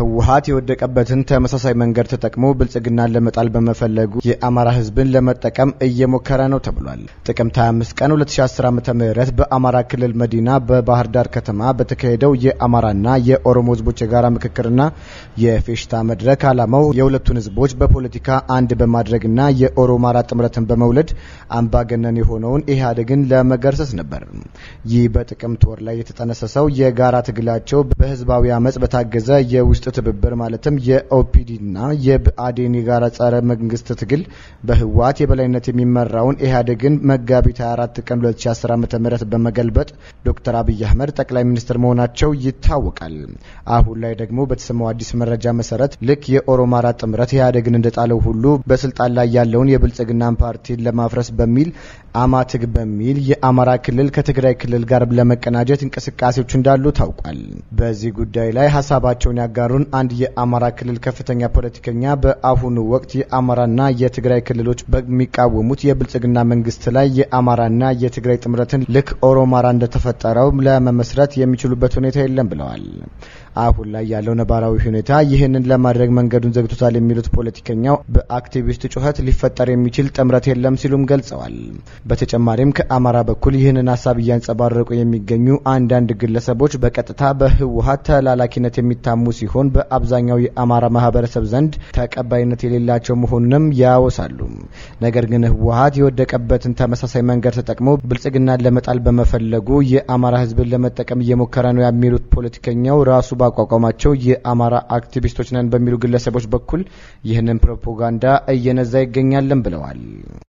ህወሓት የወደቀበትን ተመሳሳይ መንገድ ተጠቅሞ ብልጽግናን ለመጣል በመፈለጉ የአማራ ህዝብን ለመጠቀም እየሞከረ ነው ተብሏል። ጥቅምት 25 ቀን 2010 ዓ.ም በአማራ ክልል መዲና በባህር ዳር ከተማ በተካሄደው የአማራና የኦሮሞ ህዝቦች የጋራ ምክክርና የፌሽታ መድረክ ዓላማው የሁለቱን ህዝቦች በፖለቲካ አንድ በማድረግና የኦሮማራ ጥምረትን በመውለድ አምባገነን የሆነውን ኢህአዴግን ለመገርሰስ ነበር። ይህ በጥቅምት ወር ላይ የተጠነሰሰው የጋራ ትግላቸው በህዝባዊ አመጽ በታገዘ የውስጥ ትብብር ማለትም የኦፒዲና የብአዴን የጋራ ጸረ መንግስት ትግል በህወሓት የበላይነት የሚመራውን ኢህአዴግን መጋቢት 24 ቀን 2010 ዓ.ም በመገልበጥ ዶክተር አብይ አህመድ ጠቅላይ ሚኒስትር መሆናቸው ይታወቃል። አሁን ላይ ደግሞ በተሰማው አዲስ መረጃ መሰረት ልክ የኦሮማራ ጥምረት ኢህአዴግን እንደጣለው ሁሉ በስልጣን ላይ ያለውን የብልጽግናን ፓርቲን ለማፍረስ በሚል አማትግ በሚል የአማራ ክልል ከትግራይ ክልል ጋር ለመቀናጀት እንቅስቃሴዎች እንዳሉ ታውቋል። በዚህ ጉዳይ ላይ ሐሳባቸውን ያጋሩን አንድ የአማራ ክልል ከፍተኛ ፖለቲከኛ በአሁኑ ወቅት የአማራና የትግራይ ክልሎች በሚቃወሙት የብልጽግና መንግስት ላይ የአማራና የትግራይ ጥምረትን ልክ ኦሮማራ እንደተፈጠረው ለመመስረት የሚችሉበት ሁኔታ የለም ብለዋል። አሁን ላይ ያለው ነባራዊ ሁኔታ ይህንን ለማድረግ መንገዱን ዘግቶታል የሚሉት ፖለቲከኛው በአክቲቪስት ጩኸት ሊፈጠር የሚችል ጥምረት የለም ሲሉም ገልጸዋል። በተጨማሪም ከአማራ በኩል ይህንን ሐሳብ እያንጸባረቁ የሚገኙ አንዳንድ ግለሰቦች በቀጥታ በህወሓት ተላላኪነት የሚታሙ ሲሆን በአብዛኛው የአማራ ማህበረሰብ ዘንድ ተቀባይነት የሌላቸው መሆኑንም ያወሳሉ። ነገር ግን ህወሓት የወደቀበትን ተመሳሳይ መንገድ ተጠቅሞ ብልጽግናን ለመጣል በመፈለጉ የአማራ ህዝብን ለመጠቀም እየሞከረ ነው የሚሉት ፖለቲከኛው ራሱ ባቋቋማቸው የአማራ አክቲቪስቶች ነን በሚሉ ግለሰቦች በኩል ይህንን ፕሮፓጋንዳ እየነዛ ይገኛልን ብለዋል።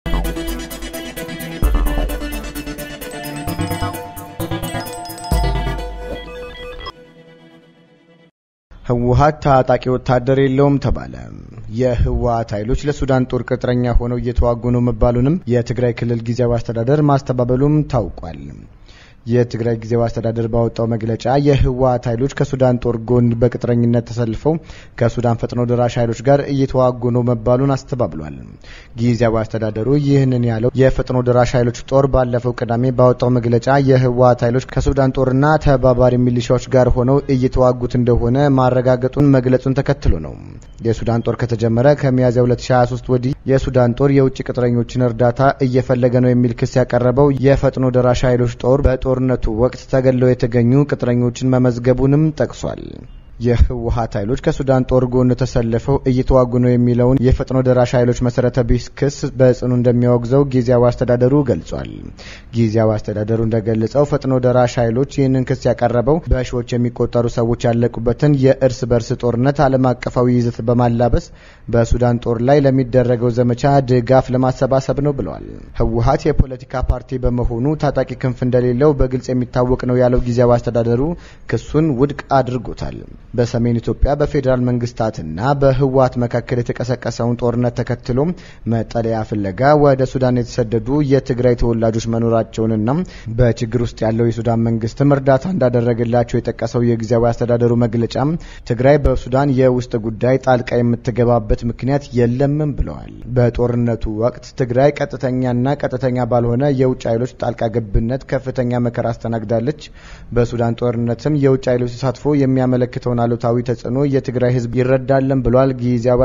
ህወሓት ታጣቂ ወታደር የለውም ተባለ። የህወሓት ኃይሎች ለሱዳን ጦር ቅጥረኛ ሆነው እየተዋጉ ነው መባሉንም የትግራይ ክልል ጊዜያዊ አስተዳደር ማስተባበሉም ታውቋል። የትግራይ ጊዜያዊ አስተዳደር ባወጣው መግለጫ የህወሓት ኃይሎች ከሱዳን ጦር ጎን በቅጥረኝነት ተሰልፈው ከሱዳን ፈጥኖ ደራሽ ኃይሎች ጋር እየተዋጉ ነው መባሉን አስተባብሏል። ጊዜያዊ አስተዳደሩ ይህንን ያለው የፈጥኖ ደራሽ ኃይሎች ጦር ባለፈው ቅዳሜ ባወጣው መግለጫ የህወሓት ኃይሎች ከሱዳን ጦርና ተባባሪ ሚሊሻዎች ጋር ሆነው እየተዋጉት እንደሆነ ማረጋገጡን መግለጹን ተከትሎ ነው። የሱዳን ጦር ከተጀመረ ከሚያዝያ 2023 ወዲህ የሱዳን ጦር የውጭ ቅጥረኞችን እርዳታ እየፈለገ ነው የሚል ክስ ያቀረበው የፈጥኖ ደራሽ ኃይሎች ጦር በጦርነቱ ወቅት ተገለው የተገኙ ቅጥረኞችን መመዝገቡንም ጠቅሷል። የህወሓት ኃይሎች ከሱዳን ጦር ጎን ተሰልፈው እየተዋጉ ነው የሚለውን የፈጥኖ ደራሽ ኃይሎች መሰረተ ቢስ ክስ በጽኑ እንደሚያወግዘው ጊዜያዊ አስተዳደሩ ገልጿል። ጊዜያዊ አስተዳደሩ እንደገለጸው ፈጥኖ ደራሽ ኃይሎች ይህንን ክስ ያቀረበው በሺዎች የሚቆጠሩ ሰዎች ያለቁበትን የእርስ በርስ ጦርነት ዓለም አቀፋዊ ይዘት በማላበስ በሱዳን ጦር ላይ ለሚደረገው ዘመቻ ድጋፍ ለማሰባሰብ ነው ብለዋል። ህወሓት የፖለቲካ ፓርቲ በመሆኑ ታጣቂ ክንፍ እንደሌለው በግልጽ የሚታወቅ ነው ያለው ጊዜያዊ አስተዳደሩ ክሱን ውድቅ አድርጎታል። በሰሜን ኢትዮጵያ በፌደራል መንግስታትና በህወሓት መካከል የተቀሰቀሰውን ጦርነት ተከትሎ መጠለያ ፍለጋ ወደ ሱዳን የተሰደዱ የትግራይ ተወላጆች መኖራቸውንና በችግር ውስጥ ያለው የሱዳን መንግስትም እርዳታ እንዳደረገላቸው የጠቀሰው የጊዜያዊ አስተዳደሩ መግለጫ ትግራይ በሱዳን የውስጥ ጉዳይ ጣልቃ የምትገባበት ምክንያት የለምም ብለዋል። በጦርነቱ ወቅት ትግራይ ቀጥተኛና ቀጥተኛ ባልሆነ የውጭ ኃይሎች ጣልቃ ገብነት ከፍተኛ መከራ አስተናግዳለች። በሱዳን ጦርነትም የውጭ ኃይሎች ተሳትፎ የሚያመለክተው አሉታዊ ተጽዕኖ የትግራይ ህዝብ ይረዳልን ብሏል። ጊዜያዊ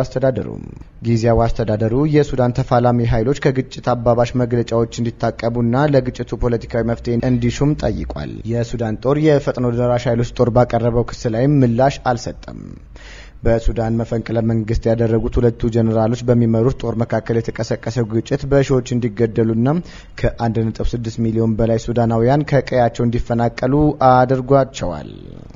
አስተዳደሩ የሱዳን ተፋላሚ ኃይሎች ከግጭት አባባሽ መግለጫዎች እንዲታቀቡና ለግጭቱ ፖለቲካዊ መፍትሄ እንዲሹም ጠይቋል። የሱዳን ጦር የፈጥኖ ደራሽ ኃይሎች ጦር ባቀረበው ክስ ላይ ምላሽ አልሰጠም። በሱዳን መፈንቅለ መንግስት ያደረጉት ሁለቱ ጀነራሎች በሚመሩት ጦር መካከል የተቀሰቀሰው ግጭት በሺዎች እንዲገደሉና ከ1.6 ሚሊዮን በላይ ሱዳናውያን ከቀያቸው እንዲፈናቀሉ አድርጓቸዋል።